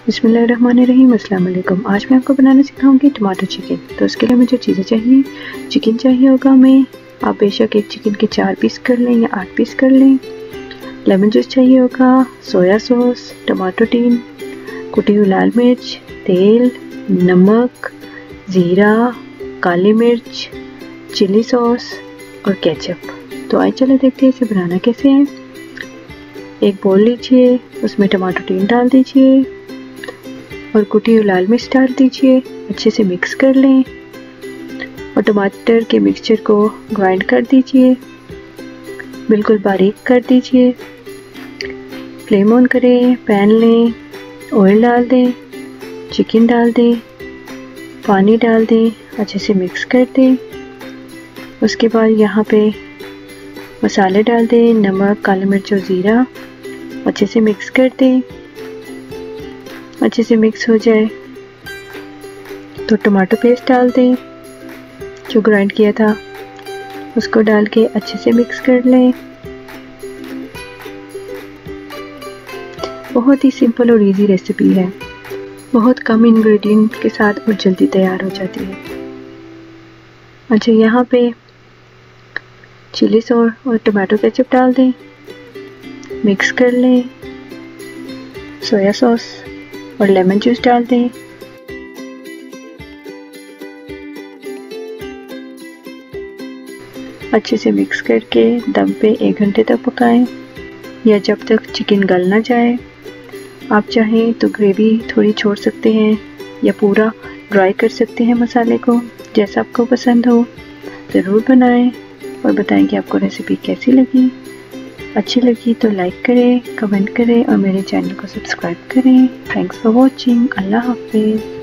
बिस्मिल्लाहिर्रहमानिर्रहीम, अस्सलाम वालेकुम। आज मैं आपको बनाना सिखाऊंगी टमाटो चिकन। तो उसके लिए मुझे चीज़ें चाहिए। चिकन चाहिए होगा हमें, आप बेशक एक चिकन के 4 पीस कर लें या 8 पीस कर लें। लेमन जूस चाहिए होगा, सोया सॉस, टमाटो टीन, कुटी हुई लाल मिर्च, तेल, नमक, ज़ीरा, काली मिर्च, चिली सॉस और केचप। तो आइए चलो देखते हैं इसे बनाना कैसे है। एक बोल लीजिए, उसमें टमाटो टीन डाल दीजिए और कुटी हुई लाल मिर्च डाल दीजिए। अच्छे से मिक्स कर लें और टमाटर के मिक्सचर को ग्राइंड कर दीजिए, बिल्कुल बारीक कर दीजिए। फ्लेम ऑन करें, पैन लें, ऑयल डाल दें, चिकन डाल दें, पानी डाल दें, अच्छे से मिक्स कर दें। उसके बाद यहाँ पे मसाले डाल दें, नमक, काली मिर्च और ज़ीरा। अच्छे से मिक्स कर दें। अच्छे से मिक्स हो जाए तो टमाटो पेस्ट डाल दें जो ग्राइंड किया था, उसको डाल के अच्छे से मिक्स कर लें। बहुत ही सिंपल और इजी रेसिपी है, बहुत कम इंग्रेडिएंट के साथ और जल्दी तैयार हो जाती है। अच्छा, यहाँ पे चिली सॉस और टमाटो केचप डाल दें, मिक्स कर लें। सोया सॉस और लेमन जूस डाल दें। अच्छे से मिक्स करके दम पे 1 घंटे तक पकाएं या जब तक चिकन गल ना जाए। आप चाहें तो ग्रेवी थोड़ी छोड़ सकते हैं या पूरा ड्राई कर सकते हैं मसाले को, जैसा आपको पसंद हो। ज़रूर बनाएं और बताएं कि आपको रेसिपी कैसी लगी। अच्छी लगी तो लाइक करें, कमेंट करें और मेरे चैनल को सब्सक्राइब करें। Thanks for watching. अल्लाह हाफिज़।